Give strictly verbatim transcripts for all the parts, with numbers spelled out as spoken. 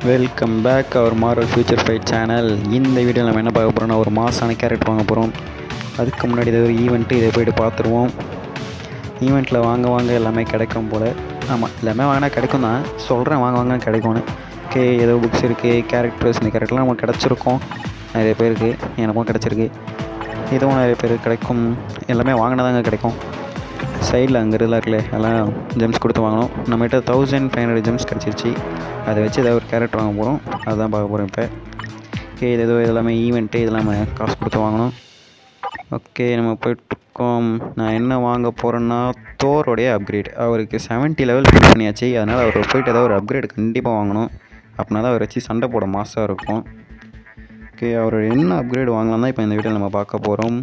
Welcome back our Marvel future fight channel. இந்த வீடியோவில் நம்ம என்ன பார்க்க போகிறோம்னா, ஒரு மாசான கேரக்டர் வாங்க போகிறோம். அதுக்கு முன்னாடி இது ஒரு ஈவெண்ட்டு, இதை போய்ட்டு பார்த்துருவோம். ஈவெண்ட்டில் வாங்க வாங்க எல்லாமே கிடைக்கும் போல். ஆமாம், எல்லாமே வாங்கினா கிடைக்கும் தான் சொல்கிறேன், வாங்க வாங்க கிடைக்கும்னு. ஓகே, ஏதோ புக்ஸ் இருக்குது, கேரக்டர்ஸ், இந்த கேரக்டர்லாம் நமக்கு கிடச்சிருக்கும். நிறைய பேருக்கு, எனக்கும் கிடச்சிருக்கு. இதுவும் நிறைய பேருக்கு கிடைக்கும். எல்லாமே வாங்கினதாங்க கிடைக்கும். சைடில் அங்கே இதெல்லாம் இருக்குல்ல, எல்லாம் ஜெம்ஸ் கொடுத்து வாங்கணும். நம்மகிட்ட தௌசண்ட் ஃபைவ் ஹண்ட்ரட் ஜெம்ஸ் கிடச்சிருச்சு. அதை வச்சு ஏதாவது ஒரு கேரக்டர் வாங்க போகிறோம். அதுதான் பார்க்க போகிறோம் இப்போ. ஓகே, இது ஏதோ இதெல்லாமே ஈவெண்ட்டு, இதெல்லாம் நம்ம காசு கொடுத்து வாங்கணும். ஓகே, நம்ம போய்ட்டுருக்கோம். நான் என்ன வாங்க போகிறேன்னா, தோரோடைய அப்கிரேட். அவருக்கு செவன்ட்டி லெவல் ஃபில் பண்ணியாச்சு. அதனால் அவர் போய்ட்டு ஏதாவது ஒரு அப்கிரேட் கண்டிப்பாக வாங்கணும். அப்படின்னா தான் அவர் வச்சு சண்டை போட மாசாக இருக்கும். ஓகே, அவர் என்ன அப்கிரேட் வாங்கலாம் தான் இப்போ இந்த வீடியோவில் நம்ம பார்க்க போகிறோம்.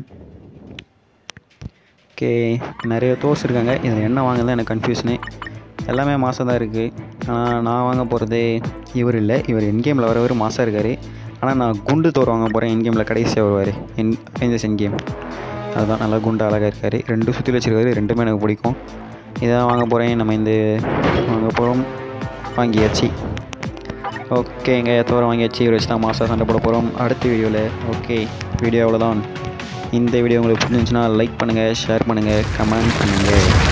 ஓகே, நிறைய தோர்ஸ் இருக்காங்க. இதில் என்ன வாங்கலாம் எனக்கு கன்ஃபியூஷனு. எல்லாமே மாதம் தான் இருக்குது. ஆனால் நான் வாங்க போகிறது இவர் இல்லை. இவர் என்கேமில் வரவர் மாதம் இருக்கார். ஆனால் நான் குண்டு தோர் வாங்க போகிறேன். என்கேமில் கடைசியாக வருவார். என் அவெஞ்சர்ஸ் என்கேம். அதுதான் நல்லா குண்டு அழகாக இருக்கார். ரெண்டு சுற்றி வச்சுருக்காரு. ரெண்டுமே எனக்கு பிடிக்கும். இதான் வாங்க போகிறேன். நம்ம இந்த வாங்க போகிறோம். வாங்கியாச்சு. ஓகே, எங்கே தோரை வாங்கியாச்சு. இவர் வச்சு தான் மாதம் சண்டை போட போகிறோம் அடுத்த வீடியோவில். ஓகே, வீடியோ அவ்வளோதான். இந்த வீடியோ உங்களுக்கு பிடிச்சிருந்துச்சுன்னா லைக் பண்ணுங்கள், ஷேர் பண்ணுங்கள், கமெண்ட் பண்ணுங்கள்.